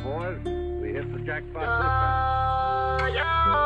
boys. We hit the jackpot this time.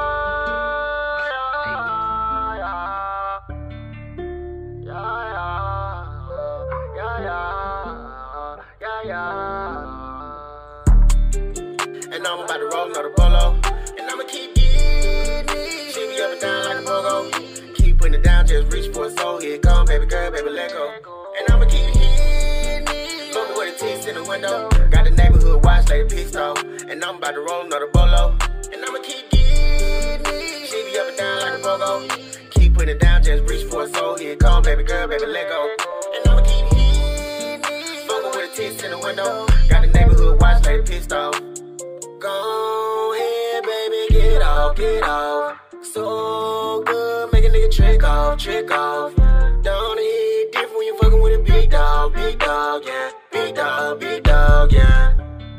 And I'm about to roll another bolo. And I'ma keep getting it. She be up and down like a pogo. Keep putting it down, just reach for a soul. Here it come, baby girl, baby, let go. And I'ma keep hitting it. Smoking with a teeth in the window. Got the neighborhood watch like a pistol. And I'm about to roll another bolo. And I'ma keep getting it. She be up and down like a pogo. Keep putting it down, just reach for a soul. Here it come, baby girl, baby, let go. And I'ma keep hitting it. Smoking with a teeth in the window. Got the neighborhood watch like a pistol. Go ahead, baby, get off, get off. So good, make a nigga trick off, trick off. Don't hit different when you fucking with a big dog, yeah. Big dog, yeah.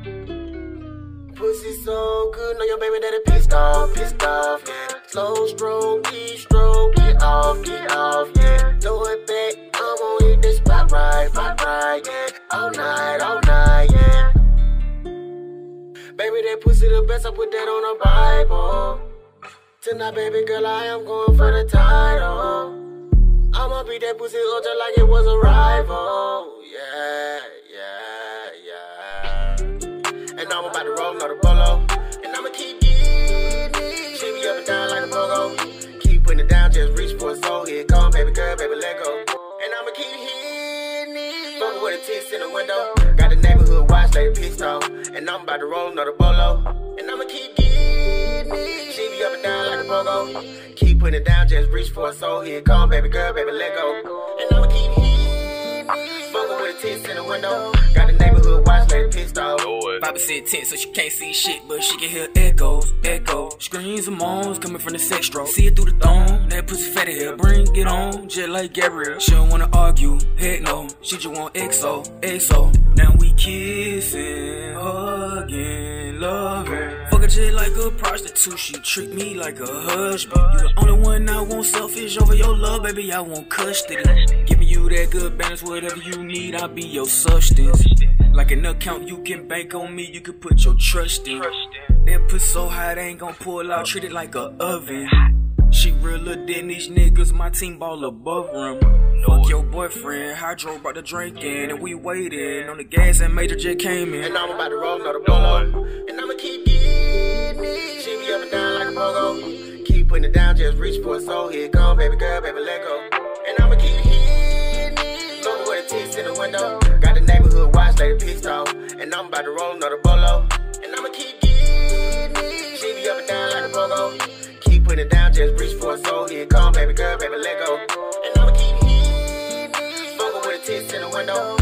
Pussy so good, know your baby daddy pissed off, yeah. Slow stroke, deep stroke, get off, yeah. Throw it back, I'm gon' hit this spot right, yeah. All night, yeah. Baby, that pussy the best, I put that on the Bible. Tonight, baby girl, I am going for the title. I'ma beat that pussy up just like it was a rival. Yeah. And I'm about to roll another bolo. And I'ma keep getting it. She be up and down like a pogo. Keep putting it down, just reach for a soul. Here it come, baby girl, baby, let go. And I'ma keep hitting it. Smoking with a teeth in the window. Got the neighborhood watch like a pistol. And I'm about to roll another bolo. And I'ma keep getting it. She be up and down like a pogo. Keep putting it down, just reach for a soul. Here it come, baby girl, baby, let go. And I'ma keep hitting it. Smoking with a teeth in the window. Got the neighborhood watch like a pistol. 5% tent, so she can't see shit, but she can hear echoes. Screams and moans coming from the sex stroke. See it through the thong, that pussy fatty hair. Bring it on, just like Gabrielle. She don't wanna argue, heck no. She just want XO. Now we kissing, hugging, loving. Fuck her just like a prostitute, she treat me like a husband. You the only one I want selfish over your love, baby, I want custody. Giving you that good balance, whatever you need, I'll be your substance. Like an account you can bank on me, you can put your trust in. That pussy so hot, they ain't gon' pull out, treat it like a oven. She realer than these niggas, my team ball above them. Fuck your boyfriend, HyJro brought the drink in, and we waited on the gas and Major just came in. And I'm about to roll another bolo. And I'ma keep getting it. She be up and down like a pogo. Keep putting it down, just reach for a soul. Here it come, baby girl, baby, let go. And I'ma keep hitting it. Smoking with a teeth in the window. Got the neighborhood watch like a pistol. And I'm about to roll another bolo. And I'ma keep getting it. She be up and down like a pogo. Keep putting it down, just reach for a soul. Here it come, baby girl, baby, let go. And I'ma keep hitting it. Smoking with a teeth in the window.